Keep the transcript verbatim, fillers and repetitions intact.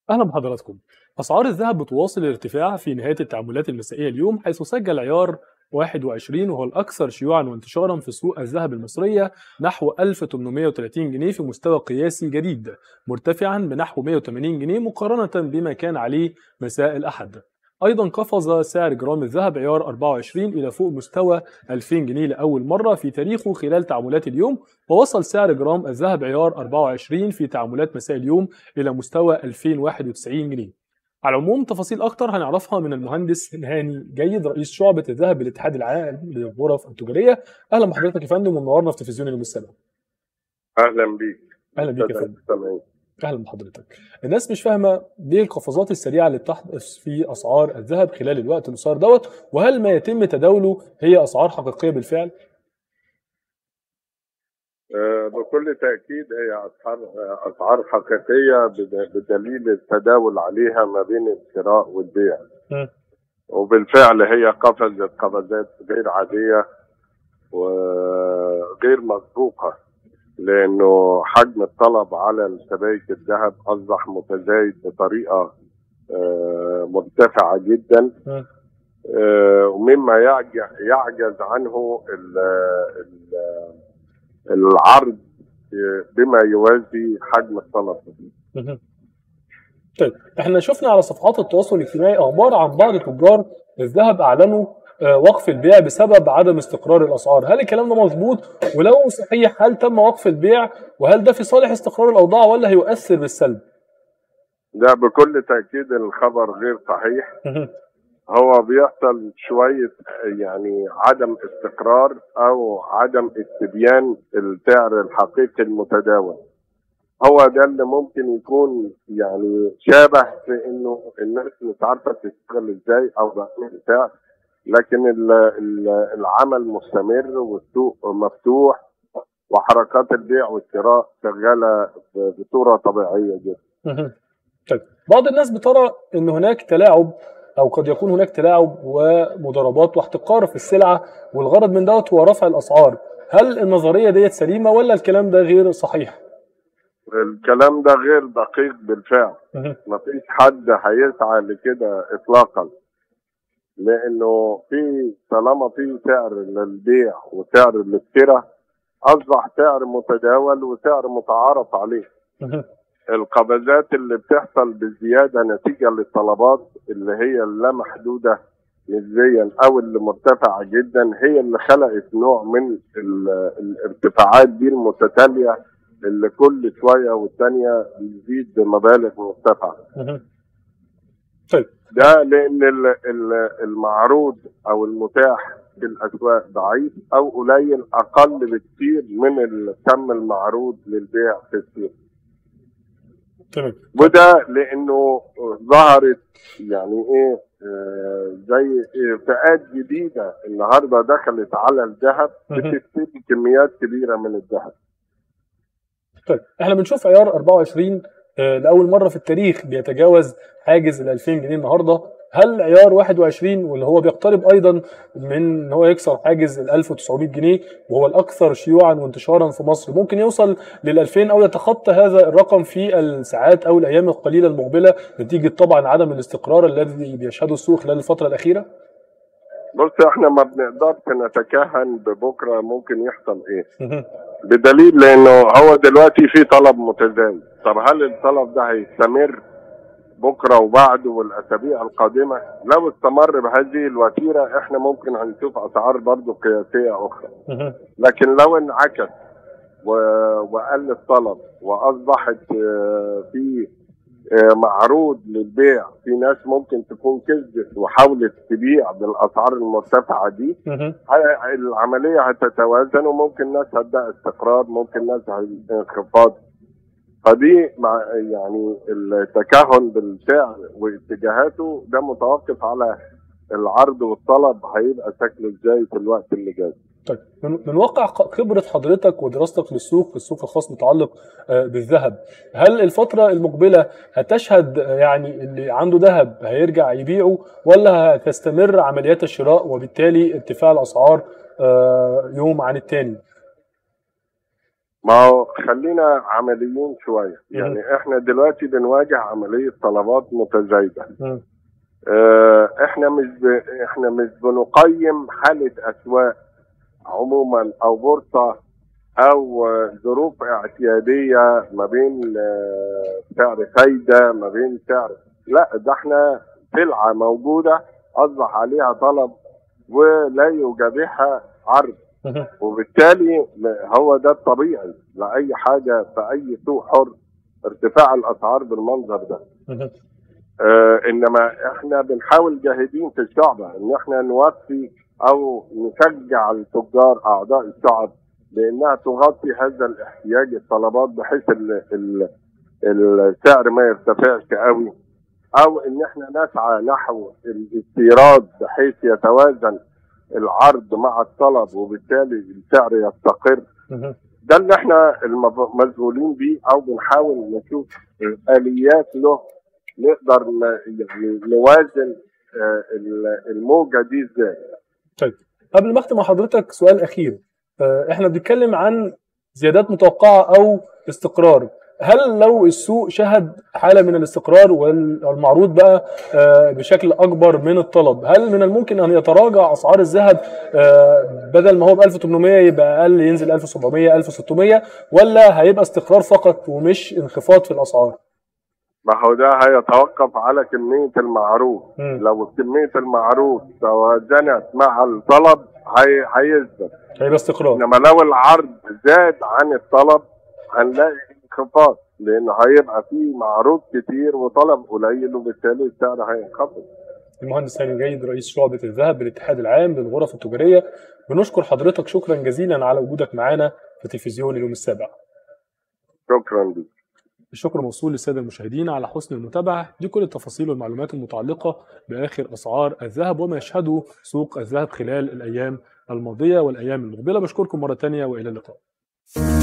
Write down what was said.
أهلا بحضراتكم. أسعار الذهب بتواصل الارتفاع في نهاية التعاملات المسائية اليوم، حيث سجل عيار واحد وعشرين وهو الأكثر شيوعا وانتشارا في سوق الذهب المصرية نحو ألف وثمانمائة وثلاثين جنيه في مستوى قياسي جديد، مرتفعا بنحو مائة وثمانين جنيه مقارنة بما كان عليه مساء الأحد. أيضا قفز سعر جرام الذهب عيار أربعة وعشرين إلى فوق مستوى ألفين جنيه لأول مرة في تاريخه خلال تعاملات اليوم، ووصل سعر جرام الذهب عيار أربعة وعشرين في تعاملات مساء اليوم إلى مستوى ألفين وواحد وتسعين جنيه. على العموم تفاصيل أكتر هنعرفها من المهندس هاني جيد رئيس شعبة الذهب بالاتحاد العام للغرف التجارية. أهلا بحضرتك يا فندم ومنورنا في تلفزيون اليوم السابع. اهلا بيك. أهلا بيك يا فندم. أهلا بحضرتك. الناس مش فاهمة ليه القفزات السريعة اللي بتحدث في أسعار الذهب خلال الوقت القصير دوت، وهل ما يتم تداوله هي أسعار حقيقية بالفعل؟ آه، بكل تأكيد هي أسعار أسعار حقيقية بدليل التداول عليها ما بين الشراء والبيع. م. وبالفعل هي قفزت قفزات غير عادية وغير مسبوقة، لأنه حجم الطلب على سبائك الذهب أصبح متزايد بطريقة آه، مرتفعة جدا، م. آه، ومما يعجز عنه ال ال العرض بما يوازي حجم الطلب. طيب احنا شفنا على صفحات التواصل الاجتماعي اخبار عن بعض تجار الذهب اعلنوا وقف البيع بسبب عدم استقرار الاسعار، هل الكلام ده مظبوط؟ ولو صحيح هل تم وقف البيع؟ وهل ده في صالح استقرار الاوضاع ولا هيؤثر بالسلب؟ ده بكل تاكيد الخبر غير صحيح. هو بيحصل شوية يعني عدم استقرار أو عدم استبيان السعر الحقيقي المتداول. هو ده اللي ممكن يكون يعني شابه في إنه الناس مش عارفة تشتغل إزاي أو بأي سعر، لكن العمل مستمر والسوق مفتوح وحركات البيع والشراء شغالة بصورة طبيعية جدا. طيب بعض الناس بترى إن هناك تلاعب أو قد يكون هناك تلاعب ومضاربات واحتقار في السلعة، والغرض من دوت هو رفع الأسعار، هل النظرية ديت سليمة ولا الكلام ده غير صحيح؟ الكلام ده غير دقيق بالفعل. مفيش حد هيسعى لكده إطلاقا، لأنه في طالما في سعر للبيع وسعر للشراء أصبح سعر متداول وسعر متعارف عليه. القفزات اللي بتحصل بزياده نتيجه للطلبات اللي هي اللامحدوده نسبيا او اللي مرتفعه جدا هي اللي خلقت نوع من الارتفاعات دي المتتاليه اللي كل شويه والثانيه بيزيد بمبالغ مرتفعه. طيب ده لان المعروض او المتاح في الاسواق ضعيف او قليل اقل بكثير من الكم المعروض للبيع في السوق. تمام. وده لانه ظهرت يعني ايه آه زي إيه فئات جديده النهارده دخلت على الذهب بتشتري كميات كبيره من الذهب. طيب احنا بنشوف عيار أربعة وعشرين آه لاول مره في التاريخ بيتجاوز حاجز ال ألفين جنيه النهارده، هل عيار واحد وعشرين واللي هو بيقترب ايضا من ان هو يكسر حاجز ال ألف وتسعمائة جنيه وهو الاكثر شيوعا وانتشارا في مصر ممكن يوصل لل ألفين او يتخطى هذا الرقم في الساعات او الايام القليله المقبله نتيجه طبعا عدم الاستقرار الذي بيشهده السوق خلال الفتره الاخيره؟ بص احنا ما بنقدرش نتكهن ببكره ممكن يحصل ايه. بدليل لانه هو دلوقتي في طلب متزايد، طب هل الطلب ده هيستمر بكره وبعده والاسابيع القادمه؟ لو استمر بهذه الوتيره احنا ممكن هنشوف اسعار برضه قياسيه اخرى. لكن لو انعكس وقل الطلب واصبحت في معروض للبيع، في ناس ممكن تكون كذبت وحاولت تبيع بالاسعار المرتفعه دي، العمليه هتتوازن وممكن ناس هتبدا استقرار، ممكن ناس انخفاض. فدي مع يعني التكهن بالسعر واتجاهاته ده متوقف على العرض والطلب هيبقى شكله ازاي في الوقت اللي جاي. طيب من واقع خبرة حضرتك ودراستك للسوق في السوق الخاص متعلق بالذهب، هل الفترة المقبلة هتشهد يعني اللي عنده ذهب هيرجع يبيعه ولا هتستمر عمليات الشراء وبالتالي ارتفاع الأسعار يوم عن التاني؟ ما هو خلينا عمليين شويه، يعني احنا دلوقتي بنواجه عمليه طلبات متزايده. اه احنا مش ب... احنا مش بنقيم حاله اسواق عموما او بورصه او ظروف اعتياديه ما بين سعر فايده ما بين سعر، لا ده احنا سلعه موجوده اصبح عليها طلب ولا يجابهها عرض، وبالتالي هو ده الطبيعي لاي حاجه في اي سوق حر، ارتفاع الاسعار بالمنظر ده. اه انما احنا بنحاول جاهدين في الشعب ان احنا نوفي او نشجع التجار اعضاء الشعب لانها تغطي هذا الاحتياج الطلبات بحيث ال ال السعر ما يرتفعش قوي، او ان احنا نسعى نحو الاستيراد بحيث يتوازن العرض مع الطلب وبالتالي السعر يستقر. ده اللي احنا مشغولين بيه او بنحاول نشوف اليات له نقدر يعني نوازن الموجه دي ازاي. طيب قبل ما اختم مع حضرتك سؤال اخير، احنا بنتكلم عن زيادات متوقعه او استقرار، هل لو السوق شهد حاله من الاستقرار والمعروض بقى بشكل اكبر من الطلب، هل من الممكن ان يتراجع اسعار الذهب بدل ما هو ب ألف وثمانمائة يبقى اقل ينزل ألف وسبعمائة ألف وستمائة، ولا هيبقى استقرار فقط ومش انخفاض في الاسعار؟ ما هو ده هيتوقف على كميه المعروض. م. لو كميه المعروض توازنت مع الطلب هي هيثبت هيبقى استقرار، انما لو العرض زاد عن الطلب هنلاقي انخفاض لانه هيبقى فيه معروض كتير وطلب قليل وبالتالي السعر هينخفض. المهندس هاني الجيد رئيس شعبة الذهب بالاتحاد العام للغرف التجارية، بنشكر حضرتك شكرا جزيلا على وجودك معنا في تلفزيون اليوم السابع. شكرا لك. الشكر موصول للسادة المشاهدين على حسن المتابعة. دي كل التفاصيل والمعلومات المتعلقة بآخر أسعار الذهب وما يشهده سوق الذهب خلال الأيام الماضية والأيام المقبلة. بشكركم مرة تانية وإلى اللقاء.